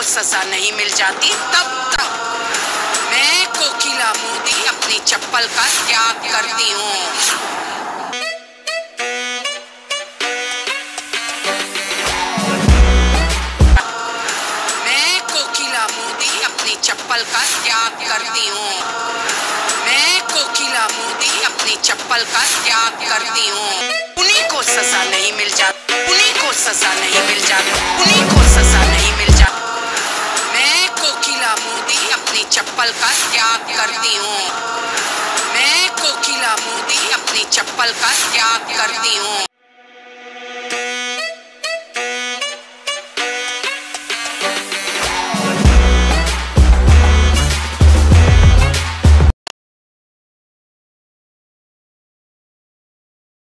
को सजा नहीं मिल जाती तब तक मैं कोकिला मोदी अपनी चप्पल का त्याग करती हूँ। मैं कोकिला मोदी अपनी चप्पल का त्याग करती हूँ। मैं कोकिला मोदी अपनी चप्पल का त्याग करती हूँ। उन्हीं को सजा नहीं मिल जाती, उन्हीं को सजा नहीं मिल जाती, उन्हीं को सजा नहीं मिल जाती। मैं कोकिला मोदी अपनी चप्पल का त्याग करती हूँ। मैं कोकिला मोदी अपनी चप्पल का त्याग करती हूँ।